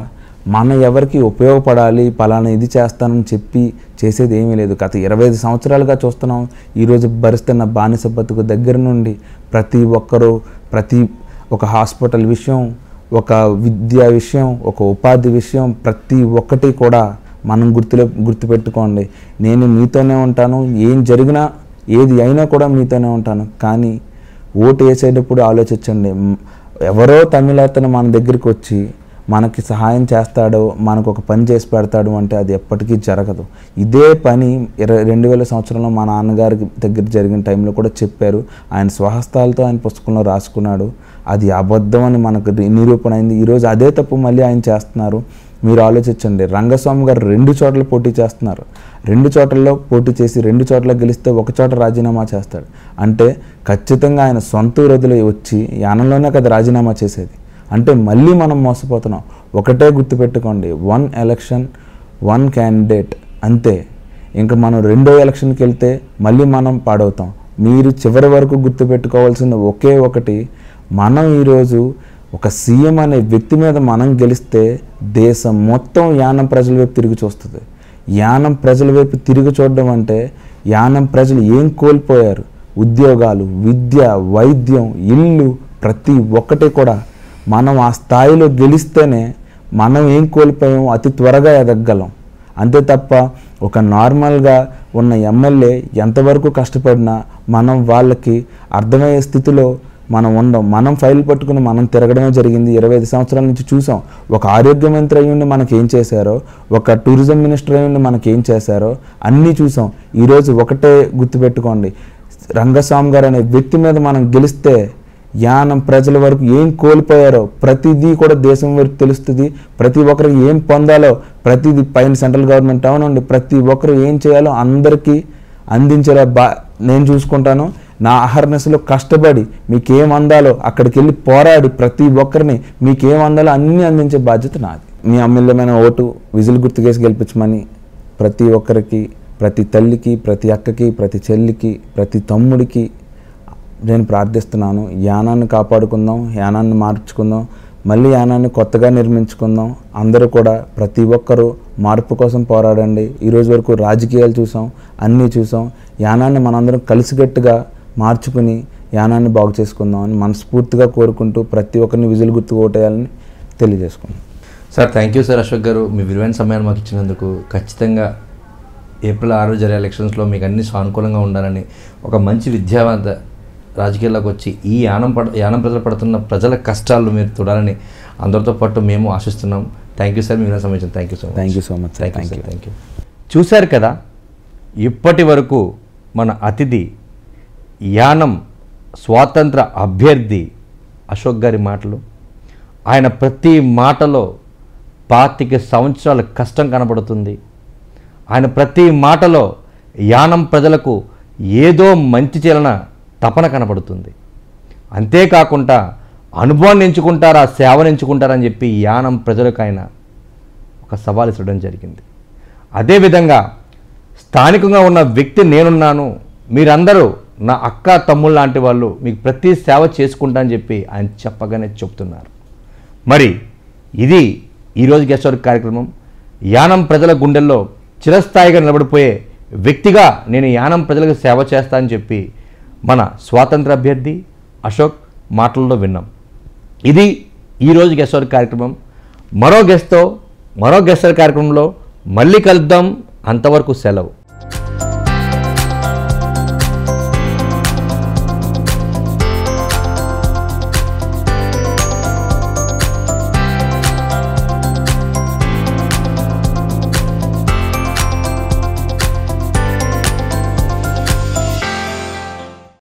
మన ఎవరికి ఉపయోగపడాలి, పలానా ఇది చేస్తానని చెప్పి చేసేది ఏమీ లేదు. గత ఇరవై ఐదు సంవత్సరాలుగా చూస్తున్నాం. ఈరోజు భరిస్తున్న బానిస బతుకు దగ్గర నుండి ప్రతి ఒక్కరూ ప్రతి ఒక హాస్పిటల్ విషయం, ఒక విద్యా విషయం, ఒక ఉపాధి విషయం, ప్రతి ఒక్కటి కూడా మనం గుర్తులో గుర్తుపెట్టుకోండి. నేను మీతోనే ఉంటాను, ఏం జరిగినా ఏది అయినా కూడా మీతోనే ఉంటాను. కానీ ఓటు వేసేటప్పుడు ఆలోచించండి, ఎవరో తమిళతను మన దగ్గరికి వచ్చి మనకి సహాయం చేస్తాడో, మనకు ఒక పని చేసి పెడతాడు అంటే అది ఎప్పటికీ జరగదు. ఇదే పని ఇరవై రెండు వేల సంవత్సరంలో మా నాన్నగారి దగ్గర జరిగిన టైంలో కూడా చెప్పారు. ఆయన స్వహస్తాలతో ఆయన పుస్తకంలో రాసుకున్నాడు. అది అబద్ధం అని మనకు నిరూపణ అయింది. ఈరోజు అదే తప్పు మళ్ళీ ఆయన చేస్తున్నారు. మీరు ఆలోచించండి, రంగస్వామి గారు రెండు చోట్ల పోటీ చేస్తున్నారు. రెండు చోట్లలో పోటీ చేసి రెండు చోట్ల గెలిస్తే ఒక చోట రాజీనామా చేస్తాడు అంటే ఖచ్చితంగా ఆయన సొంత వదిలి వచ్చి యానంలోనే కదా రాజీనామా చేసేది. అంటే మళ్ళీ మనం మోసపోతున్నాం. ఒకటే గుర్తుపెట్టుకోండి, వన్ ఎలక్షన్ వన్ క్యాండిడేట్ అంతే. ఇంకా మనం రెండో ఎలక్షన్కి వెళ్తే మళ్ళీ మనం పాడవుతాం. మీరు చివరి వరకు గుర్తుపెట్టుకోవాల్సిన ఒకే ఒకటి, మనం ఈరోజు ఒక సీఎం అనే వ్యక్తి మీద మనం గెలిస్తే దేశం మొత్తం యానం ప్రజల వైపు తిరిగి చూస్తుంది. యానం ప్రజల వైపు తిరిగి చూడడం అంటే యానం ప్రజలు ఏం కోల్పోయారు, ఉద్యోగాలు, విద్య, వైద్యం, ఇల్లు, ప్రతి ఒక్కటి కూడా మనం ఆ స్థాయిలో గెలిస్తేనే మనం ఏం కోల్పోయాం అతి త్వరగా ఎదగలం. అంతే తప్ప ఒక నార్మల్గా ఉన్న ఎమ్మెల్యే ఎంతవరకు కష్టపడినా మనం వాళ్ళకి అర్థమయ్యే స్థితిలో మనం ఉండం. మనం ఫైల్ పట్టుకుని మనం తిరగడమే జరిగింది. ఇరవై ఐదు సంవత్సరాల నుంచి చూసాం. ఒక ఆరోగ్య మంత్రి అయ్యుండి మనకేం చేశారో, ఒక టూరిజం మినిస్టర్ అయ్యుండి మనకేం చేశారో అన్నీ చూసాం. ఈరోజు ఒకటే గుర్తుపెట్టుకోండి, రంగస్వామి గారు అనే వ్యక్తి మీద మనం గెలిస్తే యానం ప్రజల వరకు ఏం కోల్పోయారో ప్రతిదీ కూడా దేశం వరకు తెలుస్తుంది. ప్రతి ఒక్కరికి ఏం పొందాలో ప్రతిదీ పైన సెంట్రల్ గవర్నమెంట్ అవునండి ప్రతి ఒక్కరు ఏం చేయాలో అందరికీ అందించేలా బా నేను చూసుకుంటాను. నా అహర్నెస్లో కష్టపడి మీకేం అందాలో అక్కడికి వెళ్ళి పోరాడి ప్రతి ఒక్కరిని మీకేం అందాలో అన్నీ అందించే బాధ్యత నాది. మీ అమూల్యమైన ఓటు విజిల్ గుర్తుకేసి గెలిపించమని ప్రతి ఒక్కరికి, ప్రతి తల్లికి, ప్రతి అక్కకి, ప్రతి చెల్లికి, ప్రతి తమ్ముడికి నేను ప్రార్థిస్తున్నాను. యానాన్ని కాపాడుకుందాం, యానాన్ని మార్చుకుందాం, మళ్ళీ యానాన్ని కొత్తగా నిర్మించుకుందాం. అందరూ కూడా ప్రతి ఒక్కరూ మార్పు కోసం పోరాడండి. ఈరోజు వరకు రాజకీయాలు చూసాం, అన్నీ చూసాం. యానాన్ని మనందరం కలిసికట్టుగా మార్చుకుని యానాన్ని బాగు చేసుకుందాం అని మనస్ఫూర్తిగా కోరుకుంటూ ప్రతి ఒక్కరిని విజిల్ గుర్తు ఓటేయాలని తెలియజేసుకున్నాం. Sir thank you sir. Ashok garu మీ విలువైన సమయాన్ని మాకు ఇచ్చినందుకు. ఖచ్చితంగా ఏప్రిల్ ఆరు జరిగే ఎలక్షన్స్లో మీకు అన్ని సానుకూలంగా ఉండాలని, ఒక మంచి విద్యావంత రాజకీయాల్లోకి వచ్చి ఈ యానం పడ యానం ప్రజలు పడుతున్న ప్రజల కష్టాలు మీరు చూడాలని అందరితో పాటు మేము ఆశిస్తున్నాం. Thank you sir. మీ సమయం thank you so much. Thank you so much. Thank you thank you. చూశారు కదా, ఇప్పటి వరకు మన అతిథి యానం స్వాతంత్ర అభ్యర్థి అశోక్ గారి మాటలు. ఆయన ప్రతి మాటలో పాతిక సంవత్సరాల కష్టం కనబడుతుంది. ఆయన ప్రతి మాటలో యానం ప్రజలకు ఏదో మంచి చేయాలన్న తపన కనబడుతుంది. అంతేకాకుండా అనుభవాన్ని ఎంచుకుంటారా, సేవను ఎంచుకుంటారని చెప్పి యానం ప్రజలకు ఆయన ఒక సవాల్ ఇవ్వడం జరిగింది. అదేవిధంగా స్థానికంగా ఉన్న వ్యక్తి నేనున్నాను, మీరందరూ నా అక్క తమ్ముళ్ళు లాంటి వాళ్ళు, మీకు ప్రతి సేవ చేసుకుంటా అని చెప్పి ఆయన చెప్పగానే చెప్తున్నారు. మరి ఇది ఈరోజు గెస్ట్ అవర్ కార్యక్రమం. యానం ప్రజల గుండెల్లో చిరస్థాయిగా నిలబడిపోయే వ్యక్తిగా నేను యానం ప్రజలకు సేవ చేస్తానని చెప్పి మన స్వాతంత్ర అభ్యర్థి అశోక్ మాటల్లో విన్నాం. ఇది ఈరోజు గెస్ట్ అవర్ కార్యక్రమం. మరో గెస్ట్తో మరో గెస్ట్ అవర్ కార్యక్రమంలో మళ్ళీ కలుద్దాం. అంతవరకు సెలవు.